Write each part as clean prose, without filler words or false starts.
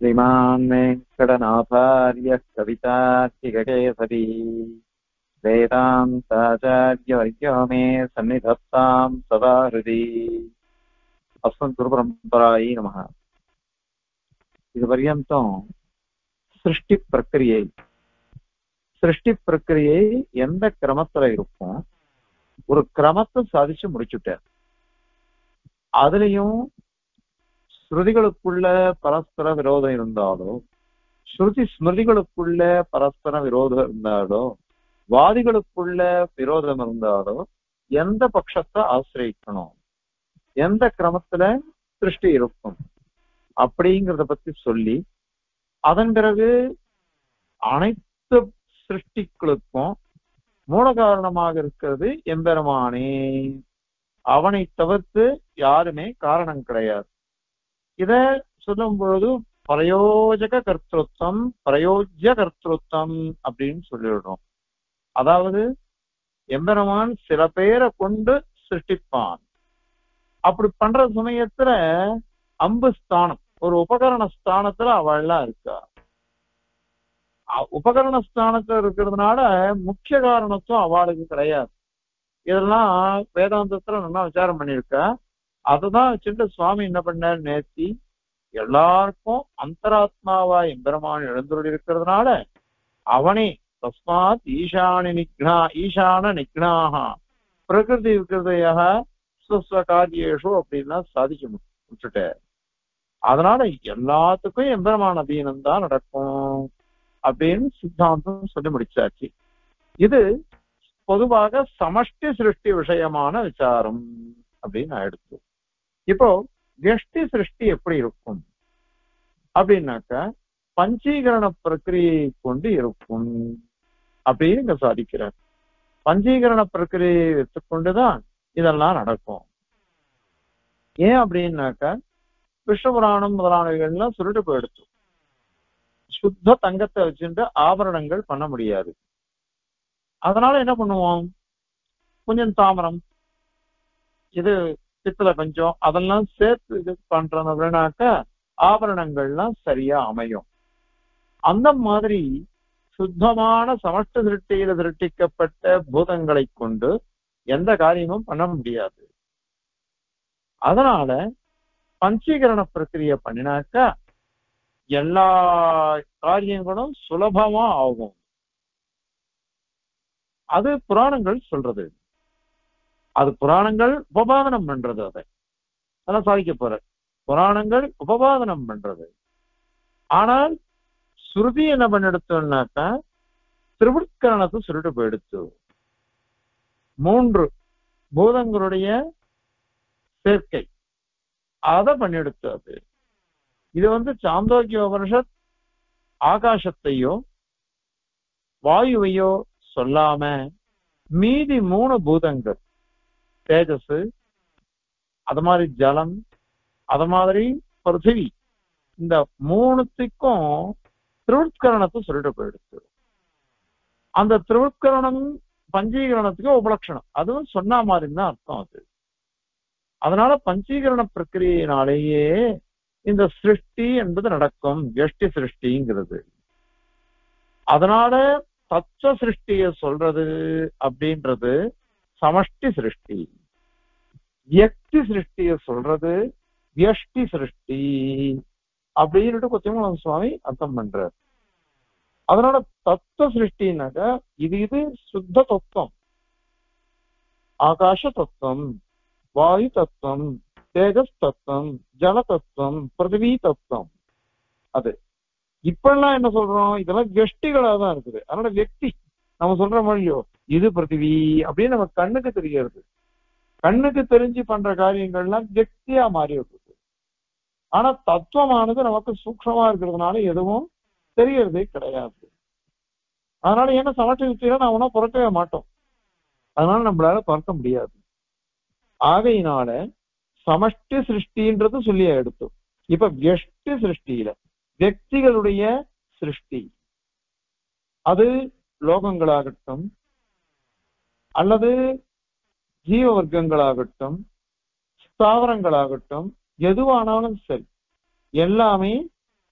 श्रीमान् वेङ्कटनाथार्यः कवितार्किककेसरी वेदान्ताचार्यवर्यो मे सन्निधत्तां सदा हृदि अस्मद्गुरुपरम्परायै नमः. இது பர்யந்தம் சிருஷ்டி பிரக்கிரியை எந்த கிரமத்துல இருக்கும், ஒரு கிரமத்தை சாதிச்சு முடிச்சுட்டார். அதுலயும் ஸ்ருதிகளுக்குள்ள பரஸ்பர விரோதம் இருந்தாலோ, ஸ்ருதி ஸ்மிருதிகளுக்குள்ள பரஸ்பர விரோதம் இருந்தாலோ, வாதிகளுக்குள்ள விரோதம் இருந்தாலோ எந்த பட்சத்தை ஆசிரியக்கணும், எந்த கிரமத்துல சிருஷ்டி இருக்கும் அப்படிங்கிறத பத்தி சொல்லி, அதன் பிறகு அனைத்து சிருஷ்டிகளுக்கும் மூல காரணமாக இருக்கிறது எம்பெருமானே, அவனை தவிர்த்து யாருமே காரணம் கிடையாது. இத சொல்லும் பொழுது பிரயோஜக கர்த்திருவம் பிரயோஜ்ய கர்த்திருவம் அப்படின்னு சொல்லிடுறோம். அதாவது எம்பெருமான் சில பேரை கொண்டு சிருஷ்டிப்பான். அப்படி பண்ற சமயத்துல அம்பு ஸ்தானம், ஒரு உபகரண ஸ்தானத்துல அவள்லாம் இருக்கா. உபகரண ஸ்தானத்துல இருக்கிறதுனால முக்கிய காரணத்துவம் அவளுக்கு கிடையாது. இதெல்லாம் வேதாந்தத்துல நல்லா விசாரம் பண்ணியிருக்கா. அததான் வச்சுட்டு சுவாமி என்ன பண்ணார், நேர்த்தி எல்லாருக்கும் அந்தராத்மாவா எம்பெருமான் எழுந்துள்ள இருக்கிறதுனால அவனே தஸ்மாத் ஈசான நிக்னாக பிரகிருதி விகிருதையாக சுஸ்வகாரியேஷு அப்படின்னா சாதிச்சு விட்டுட்டார். அதனால எல்லாத்துக்கும் எம்பெருமான் அதீனம் தான் நடக்கும் அப்படின்னு சித்தாந்தம் சொல்லி முடிச்சாச்சு. இது பொதுவாக சமஷ்டி சிருஷ்டி விஷயமான விசாரம் அப்படின்னு ஆயிடுச்சு. இப்போ வியஷ்டி சிருஷ்டி எப்படி இருக்கும் அப்படின்னாக்க பஞ்சீகரண பிரக்கிரியை கொண்டு இருக்கும் அப்படின்னு இங்க சாதிக்கிறார். பஞ்சீகரண பிரக்கிரியை வைத்துக்கொண்டுதான் இதெல்லாம் நடக்கும். ஏன் அப்படின்னாக்க விஷ்ணு புராணம் முதலானவைகள்லாம் சுருட்டு போயிடுச்சு. சுத்த தங்கத்தை வச்சுட்டு ஆபரணங்கள் பண்ண முடியாது. அதனால என்ன பண்ணுவோம், கொஞ்சம் தாமரம், இது பித்தளை பஞ்சம் அதெல்லாம் சேர்த்து இது பண்றதுனாக்க ஆபரணங்கள்லாம் சரியா அமையும். அந்த மாதிரி சுத்தமான சமஷ்ட சிருஷ்டியில சிருஷ்டிக்கப்பட்ட பூதங்களை கொண்டு எந்த காரியமும் பண்ண முடியாது. அதனால பஞ்சீகரண பிரக்கிரியை பண்ணினாக்கா எல்லா காரியங்களும் சுலபமா ஆகும். அது புராணங்கள் சொல்றது. அது புராணங்கள் உபபாதனம் பண்றது. அதெல்லாம் சாதிக்க போற புராணங்கள் உபபாதனம் பண்றது. ஆனால் சுருதி என்ன பண்ண எடுத்தோம்னாக்கா திருவிற்கரணத்தை சுருட்டு போயிடுத்து. 3 பூதங்களுடைய சேர்க்கை அதை பண்ணிடுத்து. அது இது சாந்தோக்கிய உபனிஷத் ஆகாசத்தையோ வாயுவையோ சொல்லாம மீதி 3 பூதங்கள், தேஜஸ், அது மாதிரி ஜலம், அது மாதிரி பிருத்திவி, இந்த 3த்துக்கும் திருவிற்கரணத்தை சொல்லிட்டு போயிடுச்சு. அந்த திருவிற்கரணம் பஞ்சீகரணத்துக்கு உபலட்சணம், அதுவும் சொன்ன மாதிரி தான் அர்த்தம் அது. அதனால பஞ்சீகரண பிரக்கிரியினாலேயே இந்த சிருஷ்டி என்பது நடக்கும், வியஷ்டி சிருஷ்டிங்கிறது. அதனால தத்துவ சிருஷ்டிய சொல்றது அப்படின்றது சமஷ்டி சிருஷ்டி, வியக்தி சிருஷ்டிய சொல்றது வியஷ்டி சிருஷ்டி அப்படின்ட்டு கொத்தியமங்கலம் சுவாமி அர்த்தம் பண்றார். அதனால தத்துவ சிருஷ்டினாக்க இது சுத்த தத்துவம், ஆகாச தத்துவம், வாயு தத்துவம், தேஜஸ் தத்துவம், ஜல தத்துவம், பிருத்திவி தத்துவம். அது இப்பெல்லாம் என்ன சொல்றோம், இதெல்லாம் வியஷ்டிகளா தான் இருக்குது. அதனால வியக்தி நம்ம சொல்ற மாதிரியோ இது பிருத்திவி அப்படின்னு நம்ம கண்ணுக்கு தெரிகிறது. கண்ணுக்கு தெரிஞ்சு பண்ற காரியங்கள்லாம் வியக்தியா மாறி இருக்குது. ஆனா தத்துவமானது நமக்கு சூக்ஷமா இருக்கிறதுனால எதுவும் தெரியறதே கிடையாது. அதனால என்ன சமஷ்டி சிருஷ்டியில நான் ஒன்னும் பிறக்கவே மாட்டோம். அதனால நம்மளால பார்க்க முடியாது. ஆகையினால சமஷ்டி சிருஷ்டின்றது சொல்லி எடுத்தோம். இப்ப வியஷ்டி சிருஷ்டியில வியக்திகளுடைய சிருஷ்டி, அது லோகங்களாகட்டும் அல்லது ஜீவ வர்க்கங்களாகட்டும் ஸ்தாவரங்களாகட்டும் எதுவானாலும் சரி, எல்லாமே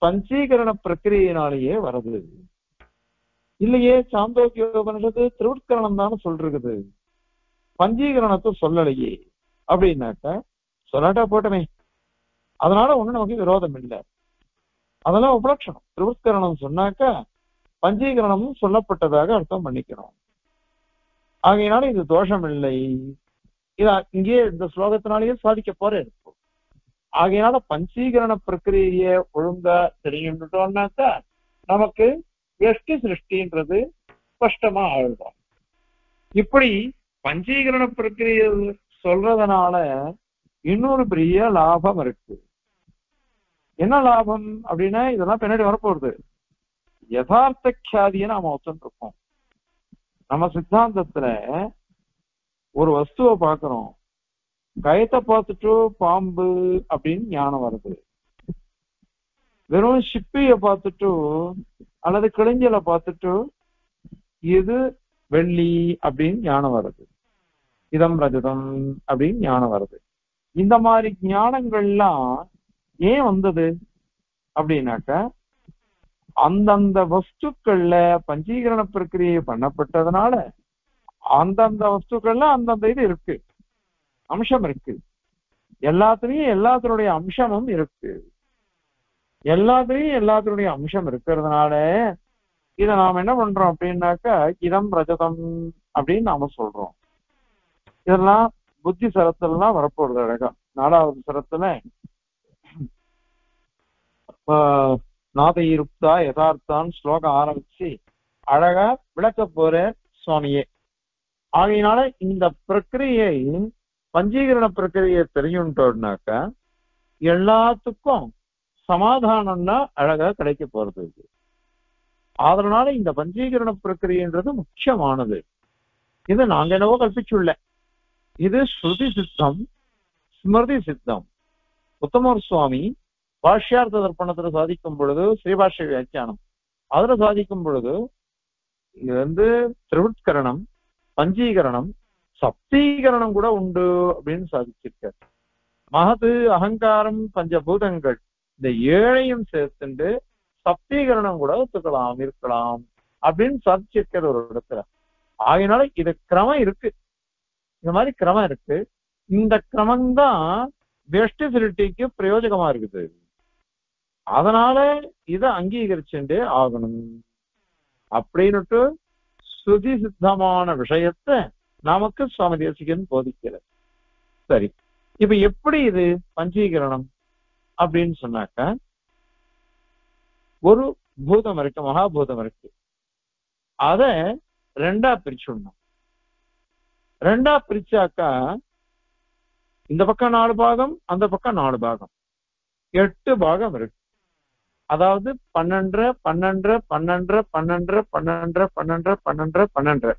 பஞ்சீகரண பிரக்கிரியினாலேயே வருது. இல்லையே சாந்தோக்கியோபனிஷத்து திருவுட்கரணம் தானே சொல்றது, பஞ்சீகரணத்தை சொல்லலையே அப்படின்னாக்க சொல்லாட்டா போட்டமே, அதனால ஒண்ணு நமக்கு விரோதம் இல்லை. அதெல்லாம் உபலட்சணம். திருவுட்கரணம் சொன்னாக்க பஞ்சீகரணமும் சொல்லப்பட்டதாக அர்த்தம் பண்ணிக்கணும். ஆகையினால இது தோஷம் இல்லை. இத இங்கே இந்த ஸ்லோகத்தினாலேயே சாதிக்க போறேன். ஆகையினால பஞ்சீகரண பிரக்கிரியை ஒழுங்கா தெரிஞ்சுட்டோம்னாக்கா நமக்கு வெஷ்டி சிருஷ்டின்றது ஸ்பஷ்டமா ஆயிடும். இப்படி பஞ்சீகரண பிரக்கிரியை சொல்றதுனால இன்னொரு பெரிய லாபம் இருக்கு. என்ன லாபம் அப்படின்னா, இதெல்லாம் பின்னாடி வரப்போகுது. யதார்த்த கியாதியை நாம ஒத்துருக்கோம். நம்ம சித்தாந்தத்துல ஒரு வஸ்துவை பார்க்கிறோம், கயத்தை பார்த்துட்டு பாம்பு அப்படின்னு ஞானம் வருது. வெறும் சிப்பிய பார்த்துட்டு அல்லது கிழிஞ்சலை பார்த்துட்டு இது வெள்ளி அப்படின்னு ஞானம் வருது, இதம் ரஜதம் அப்படின்னு ஞானம் வருது. இந்த மாதிரி ஞானங்கள்லாம் ஏன் வந்தது அப்படின்னாக்க, அந்தந்த வஸ்துக்கள்ல பஞ்சீகரண பிரக்கிரியை பண்ணப்பட்டதுனால அந்தந்த வஸ்துக்கள்ல அந்தந்த இது இருக்கு, அம்சம் இருக்கு. எல்லாத்துலயும் எல்லாத்தினுடைய அம்சமும் இருக்கு. எல்லாத்துலயும் எல்லாத்தினுடைய அம்சம் இருக்கிறதுனால இதை நாம என்ன பண்றோம் அப்படின்னாக்கா இதம் ரஜதம் அப்படின்னு நாம சொல்றோம். இதெல்லாம் புத்தி சரத்துலாம் வரப்போறது. அழகா 4வது சரத்துல நாதையிருப்தா யதார்த்தான் ஸ்லோகம் ஆரம்பிச்சு அழகா விளக்க போற சுவாமியே. ஆகையினால இந்த பிரக்கிரியை பஞ்சீகரண பிரக்கிரியை தெரியும்ட்டோம்னாக்கா எல்லாத்துக்கும் சமாதானம்னா அழகா கிடைக்க போறது. அதனால இந்த பஞ்சீகரண பிரக்கிரியன்றது முக்கியமானது. இது நாங்க என்னவோ கற்பிச்சுள்ள, இது ஸ்ருதி சித்தம் ஸ்மிருதி சித்தம். உத்தமர் சுவாமி பாஷ்யார்த்த தர்ப்பணத்துல சாதிக்கும் பொழுது, ஸ்ரீபாஷ்ய வியாக்கியானம் அதுல சாதிக்கும் பொழுது இது திருவுட்கரணம், பஞ்சீகரணம், சப்தீகரணம் கூட உண்டு அப்படின்னு சாதிச்சிருக்கார். மகது அகங்காரம் பஞ்சபூதங்கள் இந்த 7ஐயும் சேர்த்துண்டு சப்தீகரணம் கூட ஒத்துக்கலாம் இருக்கலாம் அப்படின்னு சாதிச்சிருக்கிற ஒரு இடத்துல. ஆகினால இது கிரமம் இருக்கு, இந்த மாதிரி கிரமம் இருக்கு. இந்த கிரமம்தான் வெஷ்டி சிருஷ்டிக்கு பிரயோஜகமா இருக்குது. அதனால இதை அங்கீகரிச்சுட்டே ஆகணும் அப்படின்னுட்டு சுதி சித்தமான விஷயத்தை நமக்கு சுவாமி தேசிகன் போதிக்கிறார். சரி, இப்ப எப்படி இது பஞ்சீகரணம் அப்படின்னு சொன்னாக்க, ஒரு பூதம் இருக்கு, மகாபூதம் இருக்கு. அத 2ஆ பிரிச்சுடணும். 2ஆ பிரிச்சாக்கா இந்த பக்கம் 4 பாகம், அந்த பக்கம் 4 பாகம், 8 பாகம் இருக்கு. அதாவது 12 12 12 12 12 12 12 12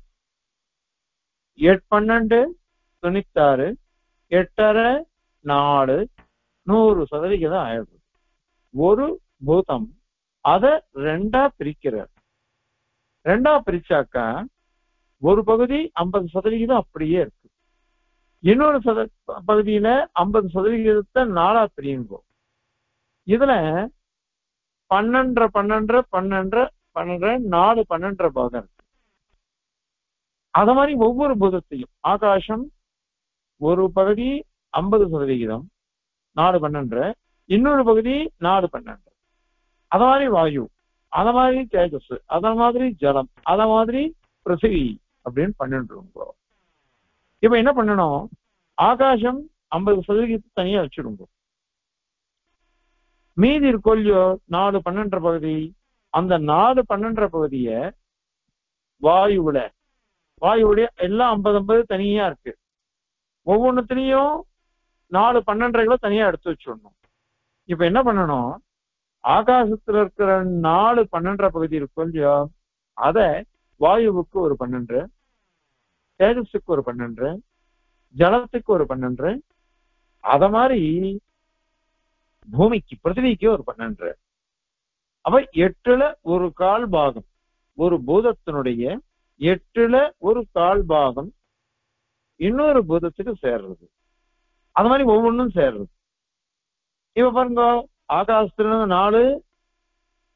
12 96 8 4 100% ஆயிடுது. ஒரு பூதம் அத 2ஆ பிரிக்கிறார். 2ஆ பிரிச்சாக்கா ஒரு பகுதி 50% அப்படியே இருக்கு, இன்னொரு பகுதியில 50% 4ஆ பிரியும்போது இதுல 12 12 12 12 4 12 பாகம் இருக்கு. அத மாதிரி ஒவ்வொரு பூதத்தையும், ஆகாசம் ஒரு பகுதி 50% 4 12, இன்னொரு பகுதி 4 12, அத மாதிரி வாயு, அத மாதிரி தேஜஸ், அத மாதிரி ஜலம், அத மாதிரி பிருத்திவி அப்படின்னு 12. இப்ப என்ன பண்ணணும், ஆகாசம் 50% தனியா வச்சிருங்க. மீதி இருக்கொல்லியோ 4 12 பகுதி, அந்த 4 12 பகுதிய வாயுவுடைய எல்லாம் 50 50 தனியா இருக்கு. ஒவ்வொன்றுத்திலையும் 4 12 தனியா எடுத்து வச்சிடணும். இப்ப என்ன பண்ணணும், ஆகாசத்துல இருக்கிற 4 12 பகுதி இருக்கும் இல்லையா, அத வாயுவுக்கு ஒரு 12, தேஜஸுக்கு ஒரு 12, ஜலத்துக்கு ஒரு 12, அத மாதிரி பூமிக்கு பிருத்திவிக்கு ஒரு 12. அப்ப 8ல ஒரு கால் பாகம், ஒரு பூதத்தினுடைய 8ல ஒரு கால் பாகம் இன்னொரு பூதத்துக்கு சேர்றது. அது மாதிரி ஒவ்வொன்றும் சேர்றது. இப்ப பாருங்க, ஆகாசத்துல 4,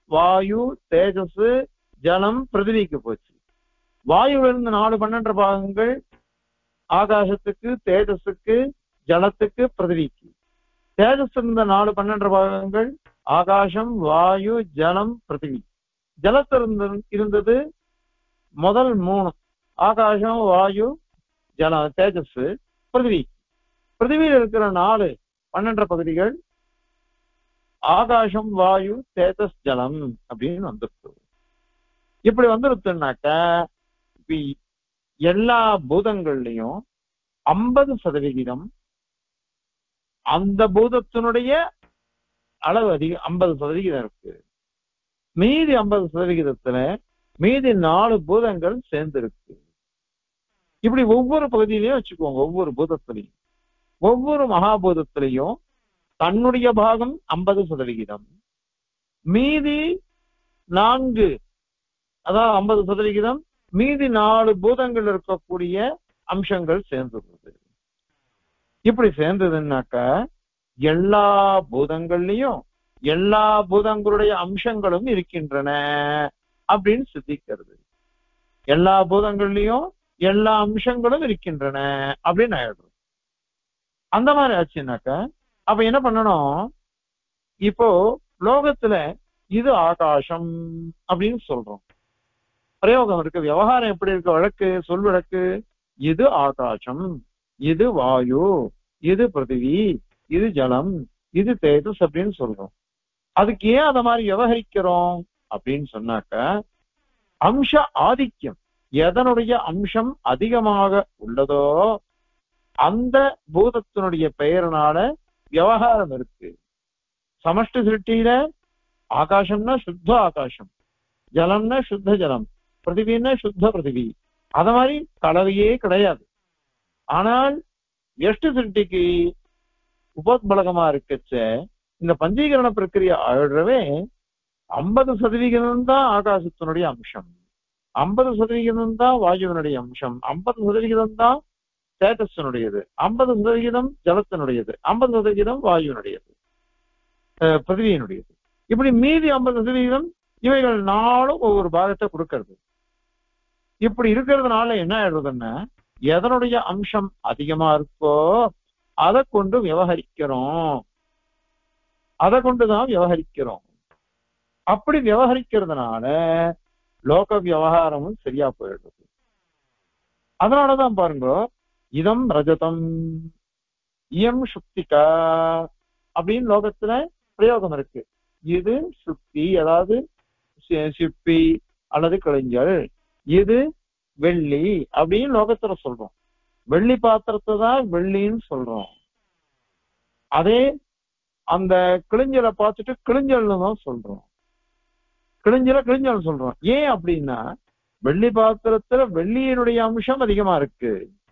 வாயு, தேஜஸ், ஜலம் பிருத்திவிக்கு போச்சு. வாயுல இருந்து 4 12 பாகங்கள் ஆகாசத்துக்கு, தேஜஸுக்கு, ஜலத்துக்கு, பிருத்திவிக்கு. தேஜஸ் இருந்த 4 12 பாகங்கள் ஆகாசம், வாயு, ஜலம், பிருத்திவி. ஜலத்தில் இருந்தது முதல் 3 ஆகாசம், வாயு, ஜல, தேஜஸ், பிருத்திவி. பிருத்திவியில் இருக்கிற 4 12 பகுதிகள் ஆகாசம், வாயு, தேஜஸ், ஜலம் அப்படின்னு வந்துருக்கு. இப்படி வந்துருச்சுன்னாக்க எல்லா பூதங்கள்லயும் 50% அந்த பூதத்தினுடைய அளவு அதிகம் 50% இருக்கு. மீதி 50% மீதி 4 பூதங்கள் சேர்ந்து இருக்கு. இப்படி ஒவ்வொரு பகுதியிலையும் வச்சுக்கோங்க. ஒவ்வொரு பூதத்திலையும், ஒவ்வொரு மகாபூதத்திலையும் தன்னுடைய பாகம் 50%, மீதி 4 அதாவது 50%, மீதி 4 பூதங்கள் இருக்கக்கூடிய அம்சங்கள் சேர்ந்துள்ளது. இப்படி சேர்ந்ததுன்னாக்க எல்லா பூதங்கள்லயும் எல்லா பூதங்களுடைய அம்சங்களும் இருக்கின்றன அப்படின்னு சித்திக்கிறது. எல்லா பூதங்கள்லயும் எல்லா அம்சங்களும் இருக்கின்றன அப்படின்னு ஆயிடும். அந்த மாதிரி ஆச்சுன்னாக்க அப்ப என்ன பண்ணணும்? இப்போ லோகத்துல இது ஆகாசம் அப்படின்னு சொல்றோம். பிரயோகம் இருக்கு, விவகாரம் எப்படி இருக்கு, வழக்கு, சொல் வழக்கு. இது ஆகாசம், இது வாயு, இது பிருத்திவி, இது ஜலம், இது தேஜஸ் அப்படின்னு சொல்றோம். அதுக்கு ஏன் அத மாதிரி விவகரிக்கிறோம் அப்படின்னு சொன்னாக்க அம்ச ஆதிக்கம், எதனுடைய அம்சம் அதிகமாக உள்ளதோ அந்த பூதத்தினுடைய பெயரினால விவகாரம் இருக்கு. சமஷ்டி சிருஷ்டியில ஆகாசம்னா சுத்த ஆகாசம், ஜலம்னா சுத்த ஜலம், பிருத்திவின்னா சுத்த பிருத்திவி. அத மாதிரி கலவையே கிடையாது. ஆனால் எஷ்டு சிருஷ்டிக்கு உபோத்பலகமா இருக்கச்ச இந்த பஞ்சீகரண பிரக்கிரியை ஆயிடுறவே 50% தான் ஆகாசத்தினுடைய அம்சம், 50% தான் வாயுவினுடைய அம்சம், 50% தான் தேஜஸினுடையது, 50% ஜலத்தினுடையது, 50% வாயுவினுடையது, பிருத்திவியினுடையது. இப்படி மீதி 50% இவைகள் 4 ஒவ்வொரு பாகத்தை கொடுக்கறது. இப்படி இருக்கிறதுனால என்ன ஆயிடுறதுன்னா எதனுடைய அம்சம் அதிகமா இருக்கோ அதை கொண்டு விவகரிக்கிறோம், அதை கொண்டுதான் விவகரிக்கிறோம். அப்படி விவகரிக்கிறதுனால லோக விவகாரமும் சரியா போயிடுது. அதனாலதான் பாருங்க, இதம் ரஜதம் இயம் சுக்திகா அப்படின்னு லோகத்துல பிரயோகம் இருக்கு. இது சுக்தி, அதாவது சிப்பி அல்லது கலைஞர். இது வெள்ளி அப்படின்னு லோகத்துல சொல்றோம். வெள்ளி பாத்திரத்தை தான் வெள்ளின்னு சொல்றோம். அதே அந்த கிழிஞ்சலை பார்த்துட்டு கிழிஞ்சல்னு தான் சொல்றோம். கிழிஞ்சல் சொல்றோம். ஏன் அப்படின்னா வெள்ளி பாத்திரத்துல வெள்ளியினுடைய அம்சம் அதிகமா இருக்கு,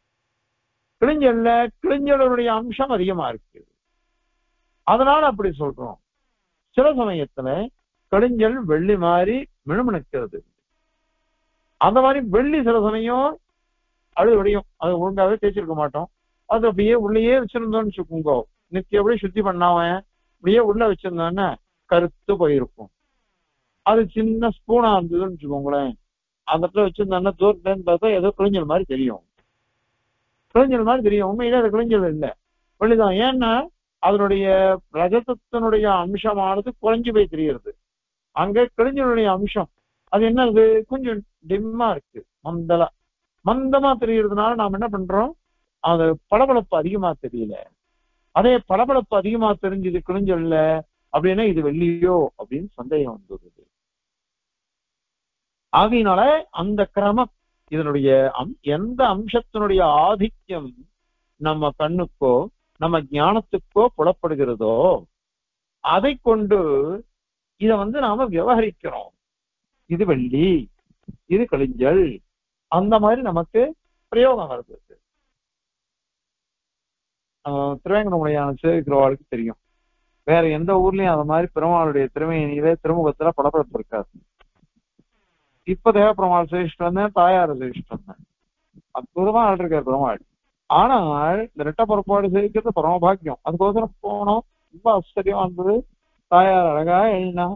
கிழிஞ்சலுடைய அம்சம் அதிகமா இருக்கு. அதனால அப்படி சொல்றோம். சில சமயத்துல கிழிஞ்சல் வெள்ளி மாதிரி மினுமினுக்கிறது. அந்த மாதிரி வெள்ளி சில சமயம் அழுவடியும், அது ஒழுங்காவே தேய்ச்சிருக்க மாட்டோம். அது அப்படியே உள்ளேயே வச்சிருந்தோம்னு வச்சுக்கோங்க, நித்திய அப்படியே சுத்தி பண்ணாம அப்படியே உள்ள வச்சிருந்தோன்னா கருத்து போயிருக்கும். அது சின்ன ஸ்பூனா இருந்ததுன்னு வச்சுக்கோங்களேன், அந்த இடத்துல வச்சிருந்தோன்னா தூரத்துலன்னு பார்த்தா ஏதோ கிழிஞ்சல் மாதிரி தெரியும். உண்மையிலே அது கிழிஞ்சல் இல்லை, வெள்ளிதான். ஏன்னா அதனுடைய ரஜதத்தினுடைய அம்சமானது குறைஞ்சு போய் தெரிகிறது. அங்க கிழிஞ்சலுடைய அம்சம் அது என்னது, கொஞ்சம் டிம்மா இருக்கு, மந்தமா தெரியறதுனால நாம் என்ன பண்றோம், அது பளபளப்பு அதிகமா தெரியல. அதே பளபளப்பு அதிகமா தெரிஞ்சது கிழிஞ்சல்ல அப்படின்னா இது வெள்ளியோ அப்படின்னு சந்தேகம் வந்துடுது. ஆகையினால அந்த கிரமம், இதனுடைய எந்த அம்சத்தினுடைய ஆதிக்கம் நம்ம கண்ணுக்கோ நம்ம ஞானத்துக்கோ புலப்படுகிறதோ அதை கொண்டு இத நாம விவகரிக்கிறோம். இது வெள்ளி, இது கழிஞ்சல், அந்த மாதிரி நமக்கு பிரயோகம் வருது. திருவேங்கடமுடியான சேவிக்கிறவாளுக்கு தெரியும், வேற எந்த ஊர்லயும் அந்த மாதிரி பெருமாளுடைய திருமையிலே திருமுகத்துல படப்படப்பு இருக்காது. இப்ப தேவப்பெருமாள் சேவிச்சுட்டு வந்தேன், தாயார சேவிச்சுட்டு வந்தேன், அற்புதமா ஆள்ருக்காரு பெருமாள். ஆனால் இந்த ரெட்ட புறப்பாடு சேவிக்கிறது பரமபாக்கியம். அதுக்கோசரம் போனோம், ரொம்ப ஆச்சரியமா இருந்தது. தாயார் அழகா எழுதினா,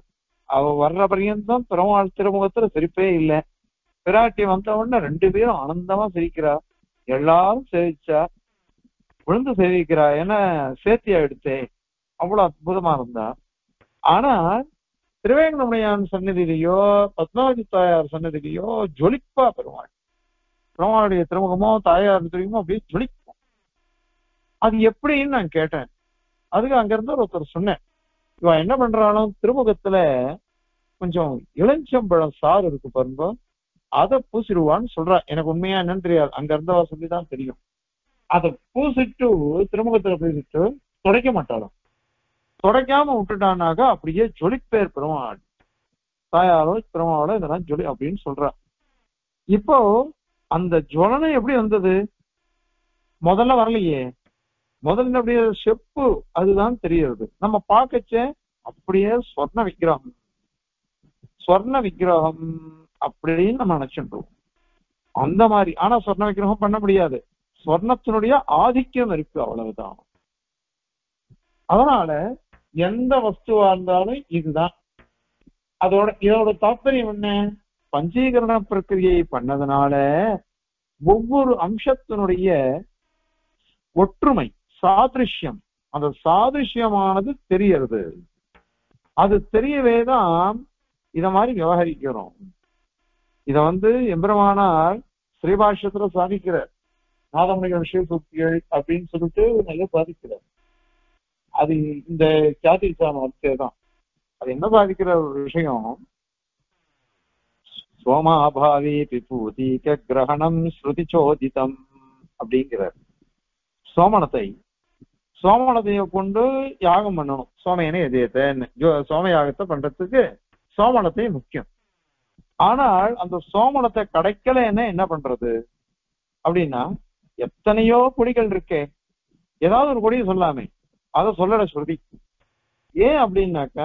அவ வர்ற பரியந்தம் பெருமாள் திருமுகத்துல சிரிப்பே இல்லை. பிராட்டி வந்த உடனே ரெண்டு பேரும் ஆனந்தமா சிரிக்கிறா. எல்லாரும் சேவிச்சா, விழுந்து சேவிக்கிறா. ஏன்னா சேர்த்தியா எடுத்தே அவ்வளவு அற்புதமா இருந்தா. ஆனா திருவேங்கடமுடையான் சன்னதியிலேயோ பத்மாவதி தாயார் சன்னதியிலேயோ ஜொலிப்பா பெருமாள். பெருமாளுடைய திருமுகமோ தாயார் தெரியுமோ அப்படியே ஜொலிக்கும். அது எப்படின்னு நான் கேட்டேன். அதுக்கு அங்க இருந்து ஒருத்தர் சொன்னேன், இவன் என்ன பண்றாலும் திருமுகத்துல கொஞ்சம் இளஞ்சம்பழம் சாறு இருக்கு பாருங்க, அதை பூசிடுவான்னு சொல்றா. எனக்கு உண்மையா என்னன்னு தெரியாது, அங்க இருந்தவா சொல்லிதான் தெரியும். அதை பூசிட்டு திருமுகத்துல பூசிட்டு துடைக்க மாட்டாலும், துடைக்காம விட்டுட்டானாக்கா அப்படியே ஜொலிப்பேர் பெருமாள். தாயாரோ பெருமாளோ இதெல்லாம் ஜொலி அப்படின்னு சொல்றா. இப்போ அந்த ஜுவலனை எப்படி வந்தது? முதல்ல வரலையே. முதல்ல அப்படியே செப்பு அதுதான் தெரியுது. நம்ம பார்க்கச்ச அப்படியே சொர்ண விக்கிரகம், சொர்ண விக்கிரகம் அப்படின்னு நம்ம நினைச்சுட்டோம் அந்த மாதிரி. ஆனா சொர்ண விக்கிரகம் பண்ண முடியாது, சொர்ணத்தினுடைய ஆதிக்கம் இருக்கு, அவ்வளவுதான். அதனால எந்த வஸ்துவா இருந்தாலும் இதுதான். இதோட தாற்பயம் என்ன? பஞ்சீகரண பிரக்கிரியை பண்ணதுனால ஒவ்வொரு அம்சத்தினுடைய ஒற்றுமை சாதிருஷ்யம், அந்த சாதிருஷ்யமானது தெரியறது. அது தெரியவேதான் இத மாதிரி விவகரிக்கிறோம். இத எம்பெருமானார் ஸ்ரீபாஷ்யத்துல சாதிக்கிறார். நாதமணிகள் விஷய சூக்திகள் அப்படின்னு சொல்லிட்டு நல்லா சாதிக்கிறார். அது இந்த சாதிச்சான தான். அது என்ன சாதிக்கிற ஒரு விஷயம், சோமாபாவி விபூதிக கிரகணம் ஸ்ருதி சோதிதம் அப்படிங்கிறார். சோமனத்தைய கொண்டு யாகம் பண்ணணும். சோமையனை எதியத்தை சோம யாகத்தை பண்றதுக்கு சோமனத்தை முக்கியம். ஆனால் அந்த சோமனத்தை கிடைக்கலன்னா என்ன பண்றது அப்படின்னா, எத்தனையோ கொடிகள் இருக்கே, ஏதாவது ஒரு கொடியை சொல்லாமே, அதை சொல்லல ஸ்ருதி. ஏன் அப்படின்னாக்கா,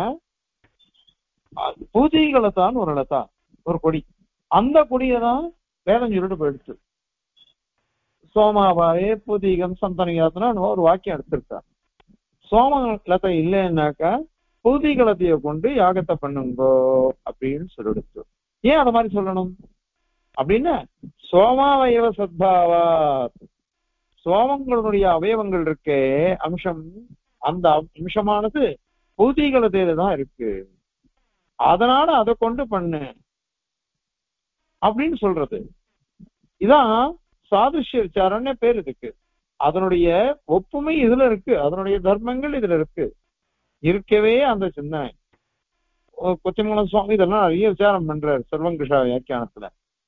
பூஜைகளை தான் ஒரு லதா ஒரு கொடி, அந்த கொடியை தான் வேதம் சொல்லிட்டு போயிடுச்சு. சோமாபாவே பூதீகம் சந்தனியாத்னா ஒரு வாக்கியம் எடுத்திருக்கார். சோமலத்தை இல்லைன்னாக்கா பூதிகளத்தைய கொண்டு யாகத்தை பண்ணுங்கோ அப்படின்னு சொல்லிடுச்சு. ஏன் அத மாதிரி சொல்லணும் அப்படின்னா, சோமாவயவ சத்பாவா, சோமங்களுடைய அவயவங்கள் இருக்கே அம்சம், அந்த அம்சமானது பூதிகளத்தையில தான் இருக்கு, அதனால அதை கொண்டு பண்ணு அப்படின்னு சொல்றது. இதான் சாதிருஷ்ய விசாரம்னு பேர் இதுக்கு. அதனுடைய ஒப்புமை இதுல இருக்கு, அதனுடைய தர்மங்கள் இதுல இருக்கு. இருக்கவே அந்த சிந்தனை. கொச்சமங்கலம் சுவாமி இதெல்லாம் நிறைய விசாரம் பண்றாரு சர்வங்கிருஷா வியாக்கியானத்துல.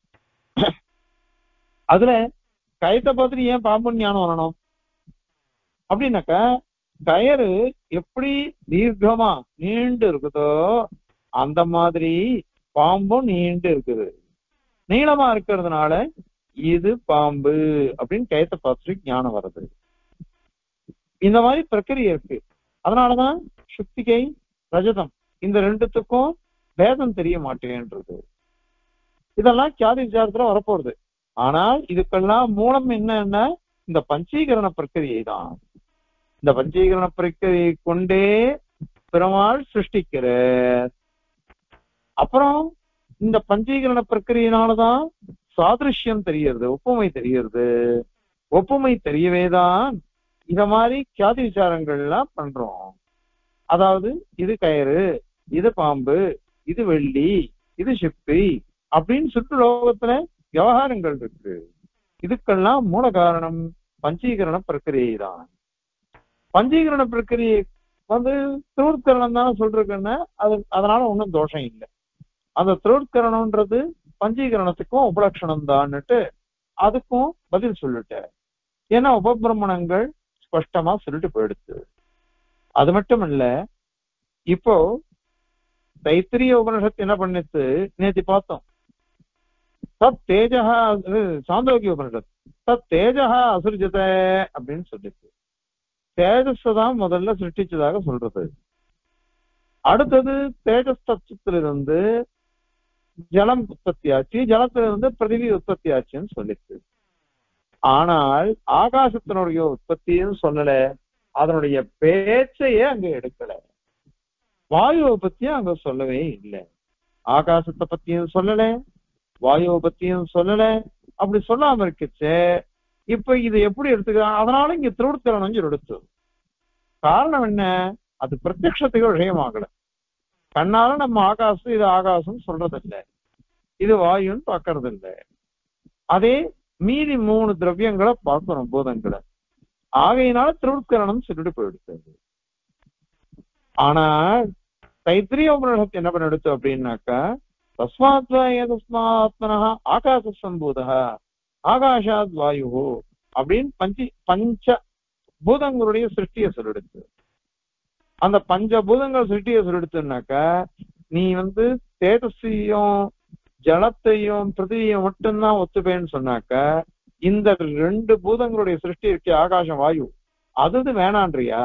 அதுல கயத்தை பார்த்துட்டு ஏன் பாம்பு ஞானம் வரணும் அப்படின்னாக்கா, கயறு எப்படி தீர்க்கமா நீண்டு இருக்குதோ அந்த மாதிரி பாம்பும் நீண்டு இருக்குது. நீளமா இருக்கிறதுனால இது பாம்பு அப்படின்னு கயத்தை பார்த்துட்டு ஞானம் வருது. இந்த மாதிரி பிரக்கிரியை இருக்கு. அதனாலதான் சுக்திகை ரஜதம் இந்த ரெண்டுத்துக்கும் பேதம் தெரிய மாட்டேன்றது. இதெல்லாம் கியாதி விசாரத்துல வரப்போறது. ஆனால் இதுக்கெல்லாம் மூலம் என்னன்னா இந்த பஞ்சீகரண பிரக்கிரியை தான். இந்த பஞ்சீகரண பிரக்கிரியை கொண்டே பெருமாள் சிருஷ்டிக்கிற. அப்புறம் இந்த பஞ்சீகரண பிரக்கிரியினாலதான் சாதிருஷ்யம் தெரியறது, ஒப்புமை தெரியறது. ஒப்புமை தெரியவேதான் இத மாதிரி கியாதி விசாரங்கள் எல்லாம் பண்றோம். அதாவது இது கயிறு, இது பாம்பு, இது வெள்ளி, இது சிப்பி அப்படின்னு சுற்று லோகத்துல விவகாரங்கள் இருக்கு. இதுக்கெல்லாம் மூல காரணம் பஞ்சீகரண பிரக்கிரியை தான். பஞ்சீகரண பிரக்கிரியை திருவுட்கரணம் தானே சொல்றேன்னா அதனால ஒன்றும் தோஷம் இல்லை. அந்த திருவுட்கரணம்ன்றது பஞ்சீகரணத்துக்கும் உபலட்சணம் தான்னுட்டு அதுக்கும் பதில் சொல்லிட்டேன். ஏன்னா உபபிரமணங்கள் ஸ்பஷ்டமா சொல்லிட்டு போயிடுச்சு. அது மட்டும் இல்ல, இப்போ தைத்திரிய உபனிஷத்து என்ன பண்ணிச்சு நேற்று பார்த்தோம். தத் தேஜகா, சாந்தோக்கிய உபனிஷத்து தத் தேஜகா அசுர்ஜத அப்படின்னு சொல்லிச்சு. தேஜஸதான் முதல்ல சிருஷ்டிச்சதாக சொல்றது. அடுத்தது தேஜஸ் தத்துவத்திலிருந்து ஜலம் உற்பத்தி ஆச்சு, ஜலத்திலிருந்து பிருத்திவி உற்பத்தி ஆச்சுன்னு சொல்லிச்சு. ஆனால் ஆகாசத்தினுடைய உற்பத்தின்னு சொல்லல, அதனுடைய பேச்சையே அங்க எடுக்கல. வாயுவை பத்தியும் அங்க சொல்லவே இல்லை. ஆகாசத்தை பத்தியும் சொல்லல, வாயுவை பத்தியும் சொல்லல. அப்படி சொல்லாம இருக்குச்சு. இப்ப இது எப்படி எடுத்துக்கலாம்? அதனால இங்க திருவிடத்திறனம் எடுத்து காரணம் என்ன? அது பிரத்யக்ஷத்துக்கு விஷயமாகல. கண்ணால நம்ம ஆகாசம் இது ஆகாசம் சொல்றது இல்லை, இது வாயுன்னு பாக்குறது இல்லை. அதே மீதி 3 திரவியங்களை பார்க்கிறோம், பூதங்களை. ஆகையினால திருவிடத்திறனம் சொல்லிட்டு போயிடுச்சு. ஆனா தைத்திரிய உபநிஷத்து என்ன பண்ண எடுத்து அப்படின்னாக்கா, தஸ்மாத்மாத்மனா ஆகாச சம்பூத ஆகாஷாத் வாயு அப்படின்னு பஞ்ச பூதங்களுடைய சிருஷ்டியை சொல்லிடுச்சு. அந்த பஞ்சபூதங்கள் சிருஷ்டியை சொல்லிடுச்சுனாக்கா, நீ தேஜஸையும் ஜலத்தையும் பிருத்திவியும் மட்டும்தான் ஒத்துப்பேன்னு சொன்னாக்கா, இந்த 2 பூதங்களுடைய சிருஷ்டி இருக்கு, ஆகாசம் வாயு, அது வேணான்றியா?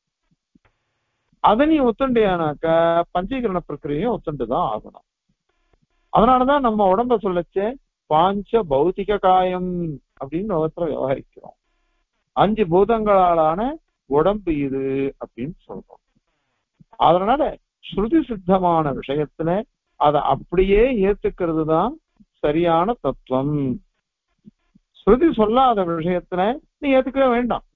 அதை நீ ஒத்துண்டியானாக்கா பஞ்சீகரண பிரக்கிரியும் ஒத்துண்டுதான் ஆகணும். அதனாலதான் நம்ம உடம்ப சொல்லச்சே பாஞ்ச பௌத்திக காயம் அப்படின்னு ஒருத்தர விவகரிக்கிறோம். 5 பூதங்களாலான உடம்பு இது அப்படின்னு சொல்றோம். அதனால ஸ்ருதி சித்தமான விஷயத்துல அதை அப்படியே ஏத்துக்கிறது தான் சரியான தத்துவம். ஸ்ருதி சொல்லாத விஷயத்துல நீ ஏத்துக்கவே வேண்டாம்.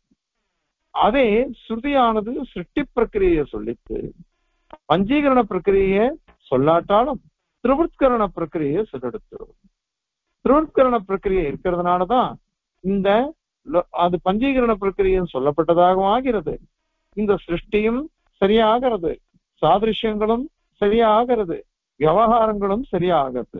அதே ஸ்ருதியானது சிருஷ்டி பிரக்கிரியை சொல்லித்து பஞ்சீகரண பிரக்கிரியை சொல்லாட்டாலும் திருவிற்கரண பிரக்கிரியை சொல்லெடுத்துரும். திருவிற்கரண பிரக்கிரியை இருக்கிறதுனாலதான் இந்த அது பஞ்சீகரண பிரக்கிரியும் சொல்லப்பட்டதாகவும் ஆகிறது. இந்த சிருஷ்டியும் சரியாகிறது, சாதிருஷ்யங்களும் சரியாகிறது, விவகாரங்களும் சரியாகிறது.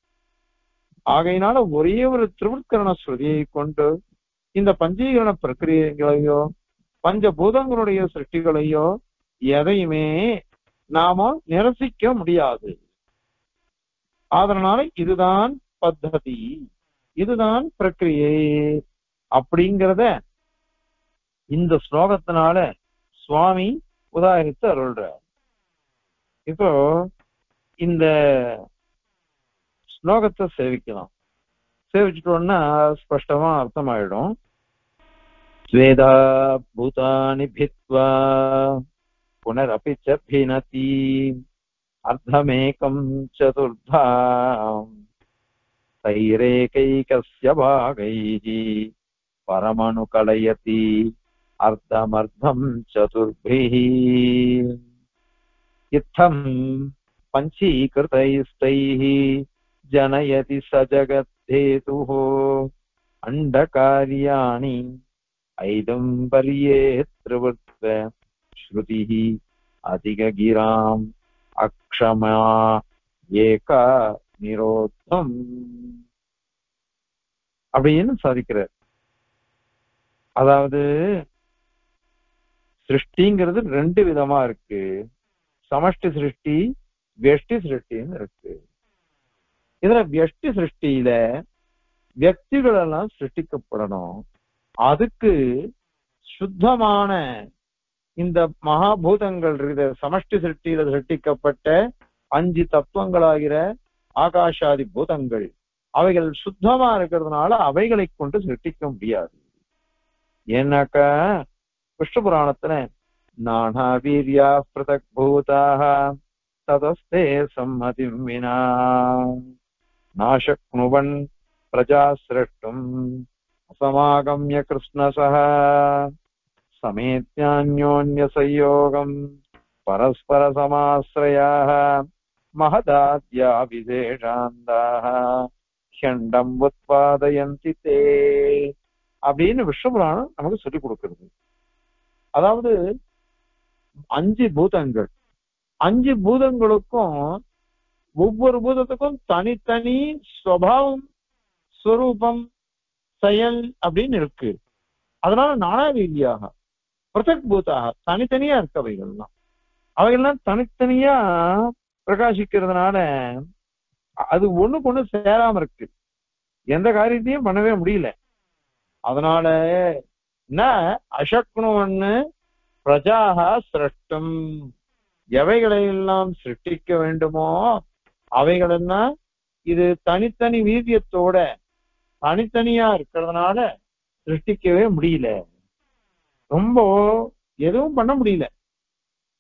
ஆகையினால ஒரே ஒரு திருவிற்கரண ஸ்ருதியை கொண்டு இந்த பஞ்சீகரண பிரக்கிரியைகளையோ பஞ்சபூதங்களுடைய சிருஷ்டிகளையோ எதையுமே நாம நிரசிக்க முடியாது. அதனால இதுதான் பத்ததி, இதுதான் பிரக்கிரியை அப்படிங்கிறத இந்த ஸ்லோகத்தினால சுவாமி உதாரித்து அருள்றார். இப்போ இந்த ஸ்லோகத்தை சேவிக்கலாம். சேவிச்சுட்டோம்னா ஸ்பஷ்டமா அர்த்தமாயிடும். ஸ்வேதா பூதானி பித்வா புனரபி ச பினதி அர்த்தமேகம் சதுர்தா தைரேகைகஸ்ய பாகைஹி பரமணு கலயதி அர்த்தமர்த்தம் சதுர்பிஹி இத்தம் பஞ்சீகிருதைஸ்தைஹி ஜனயதி ச ஜகத்தேதுः அண்டகார்யாணி ஐதம்பர்யே த்ரிவர்த்த ஸ்ருதிஹி அதிககிராம் அக்ஷமா ஏகா நிரோத்தம் அப்படின்னு சாதிக்கிறார். அதாவது சிருஷ்டிங்கிறது 2 விதமா இருக்கு. சமஷ்டி சிருஷ்டி, வியஷ்டி சிருஷ்டின்னு இருக்கு. இதுல வியஷ்டி சிருஷ்டியில வியக்திகள் எல்லாம் சிருஷ்டிக்கப்படணும். அதுக்கு சுத்தமான இந்த மகாபூதங்கள் சமஷ்டி சிருஷ்டியில சிருஷ்டிக்கப்பட்ட 5 தத்துவங்களாகிற ஆகாஷாதி பூதங்கள் அவைகள் சுத்தமா இருக்கிறதுனால அவைகளை கொண்டு சிருஷ்டிக்க முடியாது. ஏன்னாக்கா விஷ்ணு புராணத்துல நானா வீரியா பிரதக் பூதாக ததஸ்தே சம்மதிம் வினா நாசக்னுவன் பிரஜா சிரஷ்டும் அசமாகம்ய கிருஷ்ணசஹ சமேத்யான்யோன்ய சயோகம் பரஸ்பர சமாஸ்ரயாः மகதாத்யா விசேஷாந்தாः ஹண்டம் உத்பாதயந்தி தே அப்படின்னு விஷ்ணு புராணம் நமக்கு சொல்லிக் கொடுக்கிறது. அதாவது 5 பூதங்கள், 5 பூதங்களுக்கும் ஒவ்வொரு பூதத்துக்கும் தனித்தனி ஸ்வபாவம், ஸ்வரூபம், செயல் அப்படின்னு இருக்கு. அதனால நானாவீதியாக பிரதக் பூதாக தனித்தனியா இருக்கு. அவைகள்லாம் தனித்தனியா பிரகாசிக்கிறதுனால அது ஒண்ணுக்கு ஒண்ணு சேராம இருக்கு, எந்த காரியத்தையும் பண்ணவே முடியல. அதனால என்ன அசக்னுவன்னு பிரஜாக சிரஷ்டம், எவைகளை எல்லாம் சிருஷ்டிக்க வேண்டுமோ அவைகளெல்லாம் இது தனித்தனி வீரியத்தோட தனித்தனியா இருக்கிறதுனால சிருஷ்டிக்கவே முடியல. ரொம்ப எதுவும் பண்ண முடியல.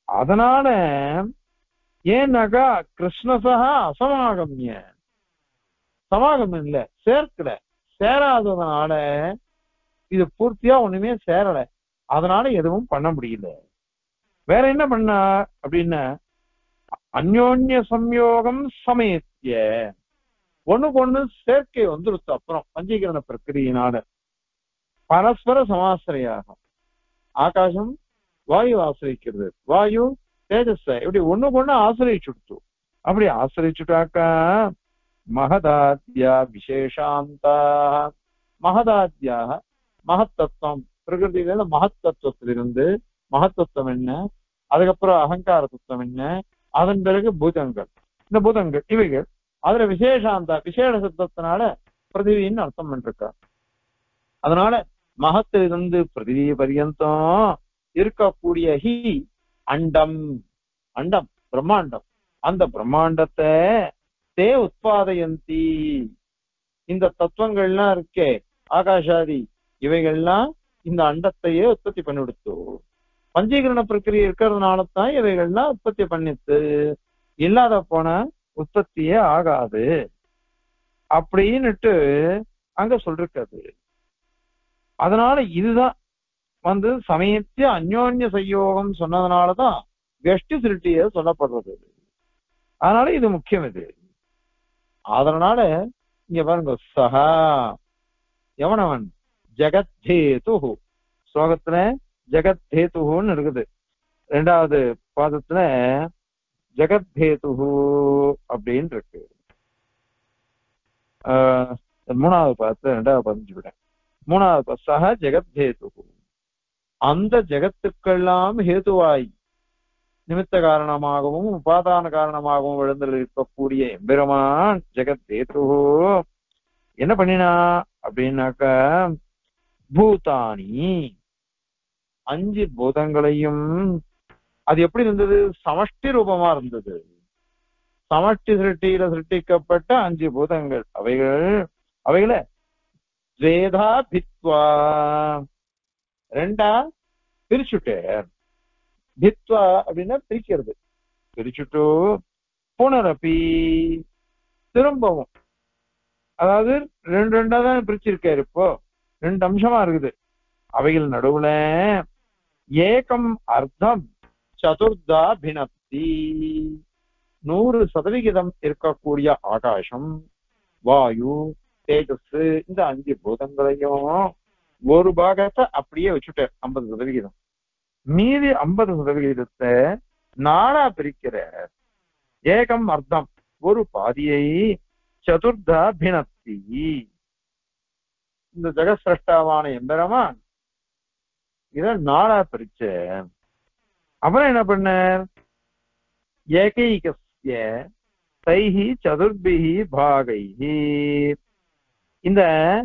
அதனால ஏன்னாக்கா கிருஷ்ணசா அசமாகமிய சமாகமம் இல்ல, சேர்க்கல, சேராததுனால இது பூர்த்தியா ஒண்ணுமே சேரல. அதனால எதுவும் பண்ண முடியல. வேற என்ன பண்ணா அப்படின்னா அந்யோன்ய சம்யோகம் சமயத்திய ஒண்ணுக்கு ஒண்ணு சேர்க்கை வந்துருச்சு. அப்புறம் பஞ்சீகரண பிரக்கிரியினால பரஸ்பர சமாசிரியாகும். ஆகாசம் வாயு ஆசிரிக்கிறது, வாயு தேஜஸ் இப்படி ஒண்ணுக்கு ஒண்ணு ஆசிரிச்சுடுத்து. அப்படி ஆசிரிச்சுட்டாக்கா மகதாத்யா விசேஷாந்தா, மகதாத்யாக மகத்தத்துவம் பிரகிருதியில மகத்தத்துவத்திலிருந்து மகத்தத்துவம் என்ன, அதுக்கப்புறம் அகங்கார தத்துவம் என்ன, அதன் பிறகு பூதங்கள், இந்த பூதங்கள் இவைகள் அதுல விசேஷாந்த விசேஷ சத்தத்தினால பிருத்திவின்னு அர்த்தம் பண்ணிருக்கா. அதனால மகத்திலிருந்து பிருத்திவி பரியந்தம் இருக்கக்கூடிய ஹி அண்டம், அண்டம் பிரம்மாண்டம், அந்த பிரம்மாண்டத்தை தே உத்பாதயந்தி, இந்த தத்துவங்கள்லாம் இருக்கே ஆகாஷாதி இவைகள்லாம் இந்த அண்டத்தையே உற்பத்தி பண்ணிவிடுத்து. பஞ்சீகரண பிரக்கிரியை இருக்கிறதுனால தான் இவைகள்லாம் உற்பத்தி பண்ணிட்டு, இல்லாத போன உற்பத்தியே ஆகாது அப்படின்னுட்டு அங்க சொல்றது. அதனால இதுதான் சமயத்திய அந்யோன்ய சயோகம் சொன்னதுனாலதான் வெஷ்டி சிருட்டிய சொல்லப்படுறது. அதனால இது முக்கியம். இது அதனால இங்க பாருங்க, சஹா எவனவன் ஜெகத்தேது, ஸ்லோகத்துல ஜெகத்தேதுன்னு இருக்குது. ரெண்டாவது பாதத்துல ஜெகத்தேது அப்படின்னு இருக்கு. மூணாவது பாதத்துல ரெண்டாவது பதிஞ்சு விட, மூணாவது சஹ ஜெகத்தேது, அந்த ஜெகத்துக்கெல்லாம் ஹேதுவாய் நிமித்த காரணமாகவும் உபாதான காரணமாகவும் எழுந்து இருக்கக்கூடிய எம்பெருமான் ஜெகத்தேது என்ன பண்ணினா அப்படின்னாக்க பூதானி, 5 பூதங்களையும், அது எப்படி இருந்தது, சமஷ்டி ரூபமா இருந்தது. சமஷ்டி சிருஷ்டியில சிருஷ்டிக்கப்பட்ட 5 பூதங்கள் அவைகளை வேதா பித்வா ரெண்டா பிரிச்சுட்டார். பித்வா அப்படின்னா பிரிக்கிறது, பிரிச்சுட்டு புனரப்பி திரும்பவும், அதாவது ரெண்டா தான் பிரிச்சிருக்காரு. இப்போ 2 அம்சமா இருக்குது. அவைகள் நடுவுல ஏகம் அர்த்தம் சதுர்தா பினப்தி, 100% இருக்கக்கூடிய ஆகாசம், வாயு, தேஜஸ், இந்த 5 பூதங்களையும் ஒரு பாகத்தை அப்படியே வச்சுட்டார் 50%. மீதி 50% 4ஆ பிரிக்கிற. ஏகம் அர்த்தம் ஒரு பாதியை, சதுர்தா பினப்தி இந்த ஜெகசிரஷ்டாவான எம்பெருமான் இத 4ஆ பிரிச்ச. அப்புறம் என்ன பண்ண, ஏகைகஸ்ய தைஹி சதுர்பிஹி பாகைஹி, இந்த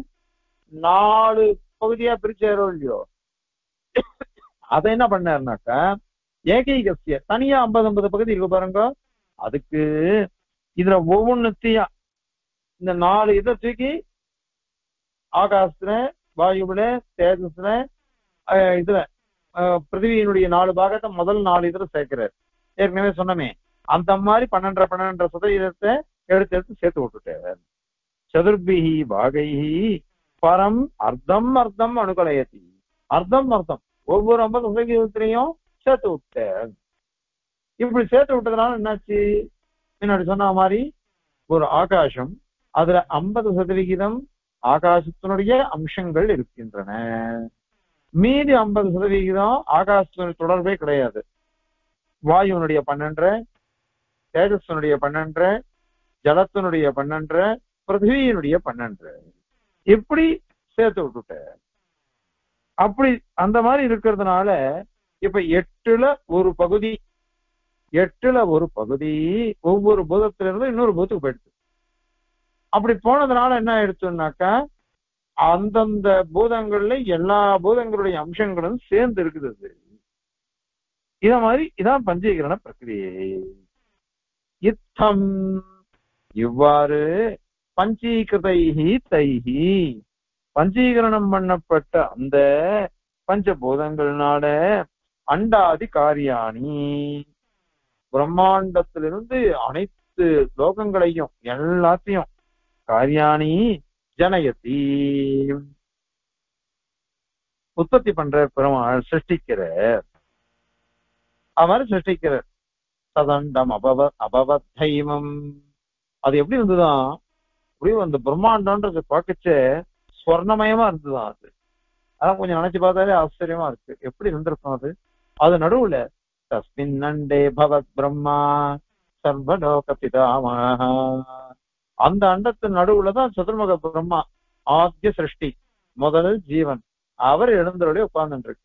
4 பகுதியா பிரிச்சாரோ இல்லையோ, அதை என்ன பண்ணாருனாக்கா ஏகைகஸ்ய தனியா 50 பகுதி இருக்கு பாருங்க, அதுக்கு இதுல ஒவ்வொன்னுத்தையும் இந்த 4 இதை தூக்கி ஆகாசத்துல, வாயுவில, தேஜஸ்ல, இதுல பிருத்திவியினுடைய 4 பாகத்தை முதல் 4 இதுல சேர்க்கிறார். ஏற்கனவே சொன்னமே அந்த மாதிரி 12% எடுத்து சேர்த்து விட்டுட்டார். சதுர்பிஹி பாகைஹி பரம் அர்த்தம் அர்த்தம் அணுகலயத்தி, அர்த்தம் ஒவ்வொரு 50% சேர்த்து விட்டார். இப்படி சேர்த்து விட்டதுனால என்னாச்சு, முன்னாடி சொன்ன மாதிரி ஒரு ஆகாசம், அதுல 50% ஆகாசத்தினுடைய அம்சங்கள் இருக்கின்றன. மீதி 50% ஆகாசத்தினுடைய தொடர்பே கிடையாது. வாயுனுடைய 12, தேஜஸ்வனுடைய 12, ஜலத்தினுடைய 12, பிருத்திவியினுடைய 12, இப்படி சேர்த்து விட்டுட்ட. அப்படி அந்த மாதிரி இருக்கிறதுனால இப்ப 8ல ஒரு பகுதி, 8ல ஒரு பகுதி ஒவ்வொரு பூதத்திலிருந்து இன்னொரு பூதத்துக்கு போயிடுச்சு. அப்படி போனதுனால என்ன ஆயிடுச்சுன்னாக்கா அந்தந்த பூதங்கள்ல எல்லா பூதங்களுடைய அம்சங்களும் சேர்ந்து இருக்குது. இத மாதிரி இதான் பஞ்சீகரண பிரக்கிரியை. இத்தம் இவ்வாறு பஞ்சீகிருதைஹி தைஹி, பஞ்சீகரணம் பண்ணப்பட்ட அந்த பஞ்சபூதங்கள்னால அண்டாதி காரியாணி பிரம்மாண்டத்திலிருந்து அனைத்து லோகங்களையும் எல்லாத்தையும் காரியாணி ஜனயதி உற்பத்தி பண்ற பெருமாள் சிருஷ்டிக்கிற அவர் சிருஷ்டிக்கிற சதண்டம் அபவத்தைமம் அது எப்படி இருந்துதான் அப்படியே அந்த பிரம்மாண்டம்ன்றது பார்க்கச்ச ஸ்வர்ணமயமா இருந்துதான் அது. அதான் கொஞ்சம் நினைச்சு பார்த்தாலே ஆச்சரியமா இருக்கு, எப்படி இருந்திருக்கும் அது. அது நடுவுல தஸ்மின் அண்டே பவத் பிரம்மா சர்வலோக பிதாமஹ அந்த அண்டத்தின் நடுவுலதான் சதுர்முக பிரம்மா ஆத்திய சிருஷ்டி முதல் ஜீவன் அவர் எழுந்தருடைய உட்கார்ந்துட்டு இருக்க.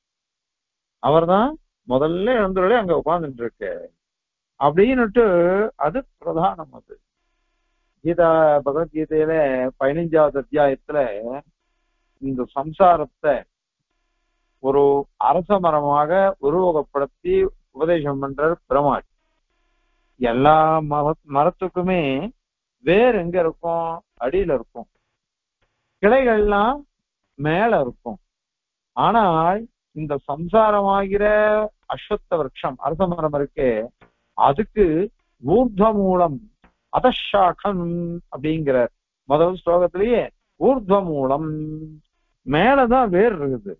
அவர் தான் முதல்ல எழுந்தருடைய அங்க உட்கார்ந்துட்டு இருக்க அப்படின்னுட்டு அது பிரதானம். அது கீதா பகவத்கீதையில 15வது அத்தியாயத்துல இந்த சம்சாரத்தை ஒரு அரச மரமாக உருவகப்படுத்தி உபதேசம் பண்ற பெருமாள். எல்லா மரத்துக்குமே வேர் எங்க இருக்கும்? அடியில இருக்கும், கிளைகள்லாம் மேல இருக்கும். ஆனால் இந்த சம்சாரமாகிற அஸ்வத்த விருட்சம் அரச மரம் இருக்கு, அதுக்கு ஊர்த மூலம் அதஷாகம் அப்படிங்கிற முதல் ஸ்லோகத்திலேயே ஊர்த மூலம் மேலதான் வேர் இருக்குது,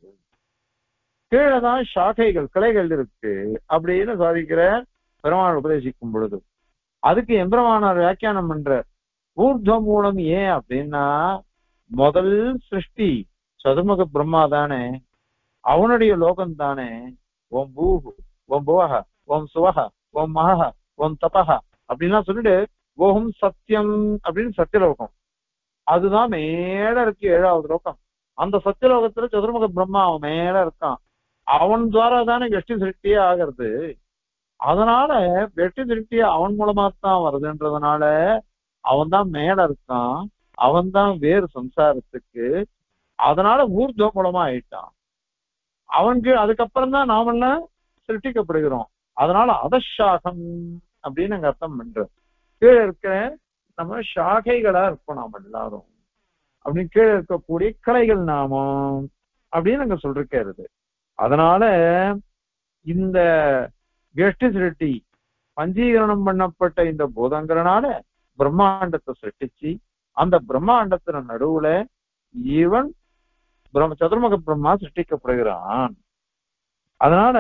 கீழதான் சாக்கைகள் கிளைகள் இருக்கு அப்படின்னு சாதிக்கிற பெருமாள் உபதேசிக்கும் பொழுது அதுக்கு எம்பெருமானார் வியாக்கியானம் பண்ற ஊர்த மூலம். ஏன் அப்படின்னா முதல் சிருஷ்டி சதுர்முக பிரம்மா தானே, அவனுடைய லோகம் தானே. ஓம் பூஹு ஓம் புவஹ ஓம் சுவஹ ஓம் மஹஹ ஓம் தபஹ அப்படின்லாம் சொல்லிட்டு ஓம் சத்தியம் அப்படின்னு சத்தியலோகம் அதுதான் மேல இருக்கு, 7வது லோகம். அந்த சத்தியலோகத்துல சதுர்முக பிரம்மா அவன் மேல இருக்கான், அவன் துவாரா தானே வெஷ்டி சிருஷ்டியே ஆகிறது. அதனால வெஷ்டி சிருஷ்டியே அவன் மூலமாத்தான் வருதுன்றதுனால அவன் தான் மேல இருக்கான், அவன் தான் வேறு சம்சாரத்துக்கு. அதனால ஊர்துவ மூலமா ஆயிட்டான் அவனுக்கு. அதுக்கப்புறம் தான் நாமெல்லாம் சிருஷ்டிக்கப்படுகிறோம். அதனால அதஷாகம் அப்படின்னு அங்க அர்த்தம் பண்றோம். கீழே இருக்கிற நம்ம சாகைகளா இருப்போம் நாம எல்லாரும், அப்படின்னு கீழே இருக்கக்கூடிய கிளைகள் நாமம் அப்படின்னு அங்க சொல்லிருக்கிறது. அதனால இந்த வெஷ்டி சிருஷ்டி பஞ்சீகரணம் பண்ணப்பட்ட இந்த பூதங்கரனால பிரம்மாண்டத்தை சிருஷ்டிச்சு அந்த பிரம்மாண்டத்தின நடுவுல இவன் சதுர்முக பிரம்மா சிருஷ்டிக்கப்படுகிறான். அதனால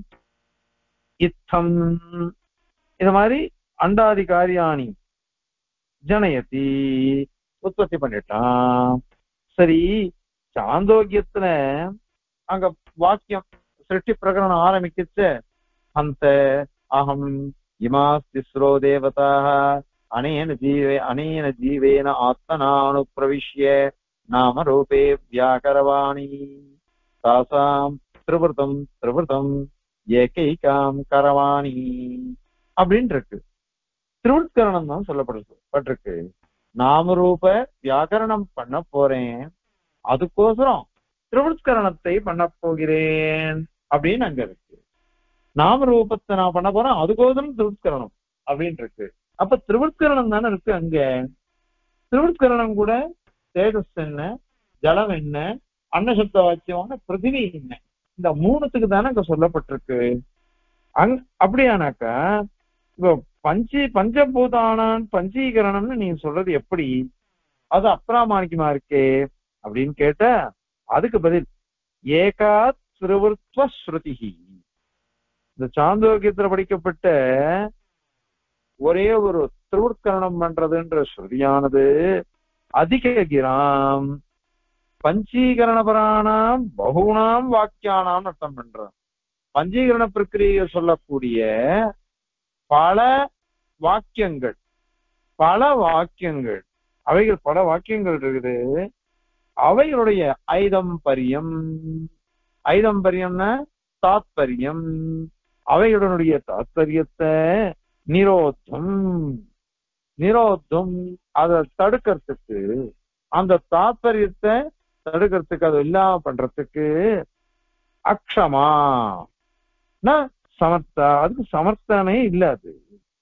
இத்தம் இந்த மாதிரி அண்டாதி காரியாணி ஜனயதி உற்பத்தி பண்ணிட்டான். சரி, சாந்தோக்கியத்துல அங்க வாக்கியம் சிருஷ்டி பிரகரணம் ஆரம்பிக்கிச்சு. அந்த அகம் இமாஸ்திஸ்ரோ தேவதா அனேன ஜீவேன ஆத்மனானு பிரவிஷ்ய நாம ரூபே வியாகரவாணி தாசாம் திரிவர்த்தம் ஏகைகாம் கரவாணி அப்படின்னு இருக்கு. திருவுட்கரணம் தான் சொல்லப்பட்டிருக்கு. நாமரூப வியாகரணம் பண்ண போறேன், அதுக்கோசரம் திருவுட்கரணத்தை பண்ண போகிறேன் அப்படின்னு அங்க இருக்கு. நாமரூபத்தை நான் பண்ண போறேன், அதுக்கோசரம் திருவுட்கரணம் அப்படின்னு இருக்கு. அப்ப திருவுட்கரணம் தானே இருக்கு அங்க. திருவுட்கரணம் கூட தேஜஸ் என்ன, ஜலம் என்ன, அன்னசப்த வாக்கியமான பிருத்திவி என்ன, இந்த 3த்துக்கு தானே அங்க சொல்லப்பட்டிருக்கு. அப்படியானாக்கா இப்போ பஞ்சபூதானான் பஞ்சீகரணம்னு நீங்க சொல்றது எப்படி? அது அப்ராமாணிக்கமா இருக்கே அப்படின்னு கேட்ட அதுக்கு பதில் ஏகா திருவர்த்வ ஸ்ருதிஹி. இந்த சாந்தோக்கியத்துல படிக்கப்பட்ட ஒரே ஒரு திருவுட்கரணம் பண்றதுன்ற ஸ்ருதியானது அதிக கிராம் பஞ்சீகரணபரானாம் பகுனாம் வாக்கியானாம் அர்த்தம் பண்றான். பஞ்சீகரண பிரக்கிரியை சொல்லக்கூடிய பல வாக்கியங்கள் அவைகள் பல வாக்கியங்கள் இருக்குது. அவைகளுடைய ஐதம்பரியம்னா தாத்பரியம், அவைகளுடைய தாத்பரியத்தை நிரோத்தம் அதை தடுக்கிறதுக்கு, அந்த தாத்பரியத்தை தடுக்கிறதுக்கு, அது இல்லாம பண்றதுக்கு அக்ஷமா சமர்த்தா, அதுக்கு சமர்த்தனே இல்லாது,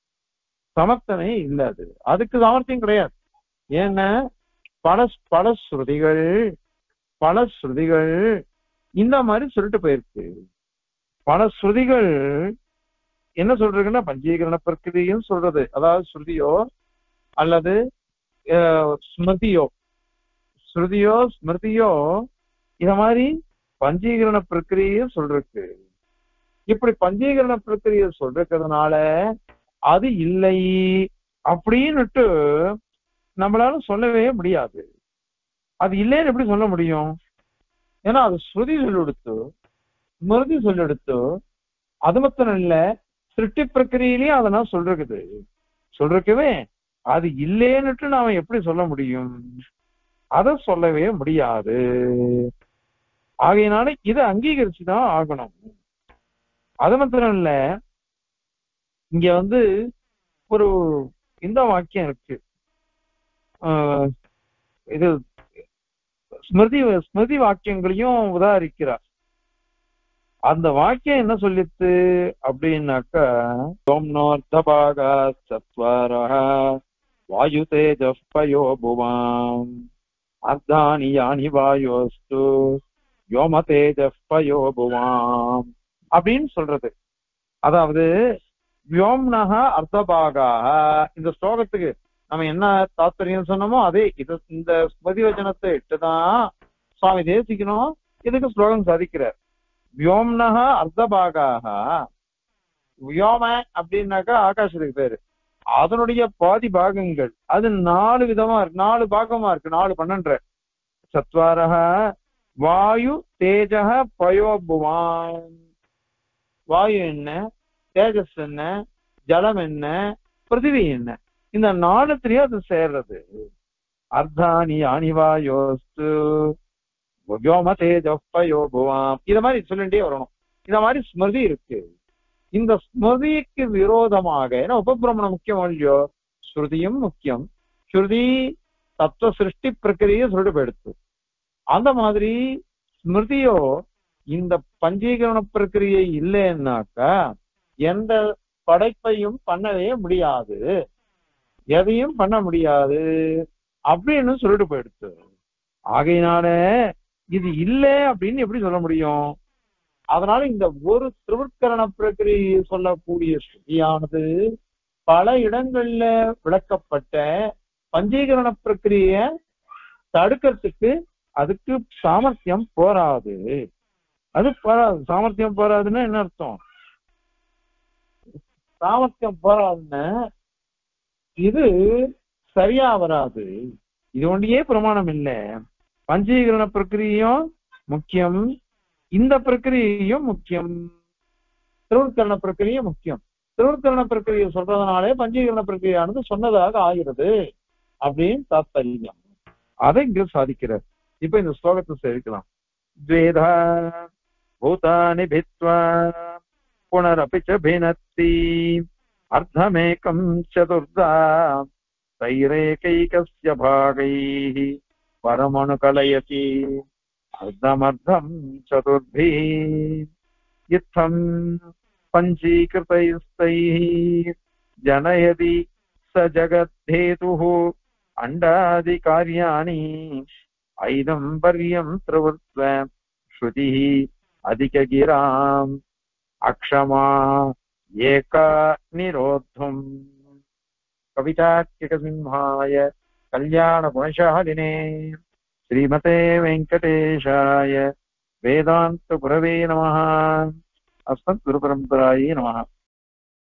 அதுக்கு சாமர்த்தியம் கிடையாது. ஏன்னா பல ஸ்ருதிகள் இந்த மாதிரி சொல்லிட்டு போயிருக்கு. பல ஸ்ருதிகள் என்ன சொல்றதுன்னா பஞ்சீகரண பிரக்கிரியும் சொல்றது, அதாவது ஸ்ருதியோ அல்லது ஸ்மிருதியோ, ஸ்ருதியோ ஸ்மிருதியோ இத மாதிரி பஞ்சீகரண பிரக்கிரியும் சொல்றதுக்கு. இப்படி பஞ்சீகரண பிரக்கிரிய சொல்றதுனால அது இல்லை அப்படின்னுட்டு நம்மளால சொல்லவே முடியாது. அது இல்லைன்னு எப்படி சொல்ல முடியும்? ஏன்னா அது ஸ்ருதி சொல்லெடுத்து, ஸ்மிருதி சொல்லெடுத்து, அது மாத்திரம் இல்ல சிருஷ்டி பிரக்கிரியிலையும் அதெல்லாம் சொல்றதுக்குவே அது இல்லைன்னுட்டு நாம எப்படி சொல்ல முடியும்? அதை சொல்லவே முடியாது. ஆகையினால இதை அங்கீகரிச்சுதான் ஆகணும். அது மாத்திரம் இல்ல, இங்க ஒரு இந்த வாக்கியம் இருக்கு, இது ஸ்மிருதி வாக்கியங்களையும் உதாரிக்கிறார். அந்த வாக்கியம் என்ன சொல்லித்து அப்படின்னாக்கா, சோம்னோர்த்தபாகா சத்வாரஹ வாயு தேஜப்பயோ புவாம் அர்த்தானி யானி வாயோஸ்து யோம தேஜப்பயோ புவாம் அப்படின்னு சொல்றது. அதாவது வியோம்னஹ அர்த்தபாகாக, இந்த ஸ்லோகத்துக்கு நம்ம என்ன தாத்பரியம் சொன்னோமோ அதே இது, இந்த ஸ்மிருதி வச்சனத்தை இட்டுதான் சுவாமி தேசிக்கணும் இதுக்கு ஸ்லோகம் சாதிக்கிறார். வியோம்னஹ அர்த்தபாகாக, வியோம அப்படின்னாக்கா ஆகாசத்துக்கு பேரு, அதனுடைய பாதி பாகங்கள் அது 4 விதமா இருக்கு, 4 பாகமா இருக்கு, 4 12. சத்வாரஹ வாயு தேஜஹ பயோபுவான், வாயு என்ன, தேஜஸ் என்ன, ஜலம் என்ன, பிருத்திவி என்ன, இந்த 4 அது சேர்றது. அர்த்தானி அனிவாயோஸ்து வியோம தேஜப்பயோ புவாம், இத மாதிரி சொல்லிட்டே வரணும். இந்த மாதிரி ஸ்மிருதி இருக்கு. இந்த ஸ்மிருதிக்கு விரோதமாக, ஏன்னா உபபிரமணம் முக்கியம் இல்லையோ, ஸ்ருதியும் முக்கியம். ஸ்ருதி தத்துவ சிருஷ்டி பிரக்கிரியை சொல்லிட்டு போயிடுத்து. அந்த மாதிரி ஸ்மிருதியோ இந்த பஞ்சீகரண பிரக்கிரியை இல்லைன்னாக்கா எந்த படைப்பையும் பண்ணவே முடியாது, எதையும் பண்ண முடியாது அப்படின்னு சொல்லிட்டு போயிடுத்து. ஆகையினால இது இல்லை அப்படின்னு எப்படி சொல்ல முடியும்? அதனால இந்த ஒரு திருவிற்கரண பிரக்கிரியை சொல்லக்கூடிய ஸ்ருதியானது பல இடங்கள்ல விளக்கப்பட்ட பஞ்சீகரண பிரக்கிரிய தடுக்கிறதுக்கு அதுக்கு சாமர்த்தியம் போராது. அது சாமர்த்தியம் போராதுன்னா என்ன அர்த்தம்? சாமர்த்தியம் போராதுன்னு இது சரியா வராது. இது ஒன்றியே பிரமாணம் இல்லை. பஞ்சீகரண பிரக்கிரியும் முக்கியம், இந்த பிரக்கிரியும் முக்கியம், திருவிற்கரண பிரக்கிரியும் முக்கியம். திருவிற்கரண பிரக்கிரியை சொல்றதுனாலே பஞ்சீகரண பிரக்கிரியானது சொன்னதாக ஆகிறது அப்படின்னு தாத்பரியம். அதை இங்க சாதிக்கிறார். இப்ப இந்த ஸ்லோகத்தை சேர்க்கலாம். द्वेधा भूतानि भित्वा पुनरपि च भिनत्ति अर्धमेकं चतुर्धा तैरेकैकस्य भागैः परमणुकलयति अर्धमर्धं चतुर्भिः इत्थं पञ्चीकृतैस्तैः जनयति स जगद्धेतुः अंडादिकार्याणि ऐदं पर्यं प्रवृत्व श्रुतिः अधिकगिराम् अक्षमा एका निरोद्धुम्। कवितार्किकसिंहाय कल्याणगुणशालिने श्रीमते वेंकटेशाय वेदान्तगुरवे नमः। अस्मद्गुरुपरम्परायै नमः।